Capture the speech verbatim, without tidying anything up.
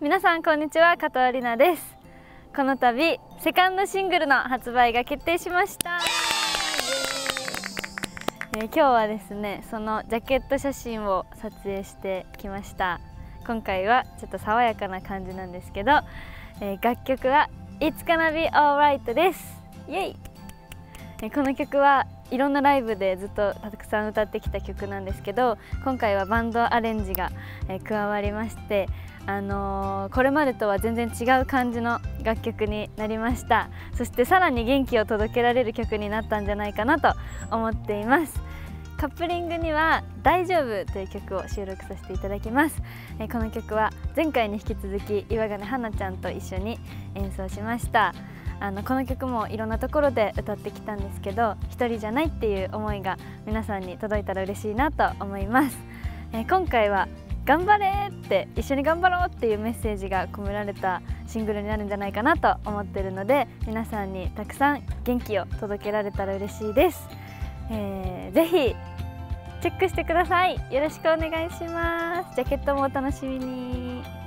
皆さんこんにちは、加藤里奈です。この度セカンドシングルの発売が決定しました。えー、今日はですね、そのジャケット写真を撮影してきました。今回はちょっと爽やかな感じなんですけど、えー、楽曲は It's Gonna Be Alright です。イエイ。えー、この曲はいろんなライブでずっとたくさん歌ってきた曲なんですけど、今回はバンドアレンジが、えー、加わりまして、あのー、これまでとは全然違う感じの楽曲になりました。そしてさらに元気を届けられる曲になったんじゃないかなと思っています。カップリングには「大丈夫」という曲を収録させていただきます。えー、この曲は前回に引き続き岩金花ちゃんと一緒に演奏しました。あのこの曲もいろんなところで歌ってきたんですけど、一人じゃないっていう思いが皆さんに届いたら嬉しいなと思います。えー、今回は頑張れって一緒に頑張ろうっていうメッセージが込められたシングルになるんじゃないかなと思っているので、皆さんにたくさん元気を届けられたら嬉しいです。えー、ぜひチェックしてください。よろしくお願いします。ジャケットもお楽しみに。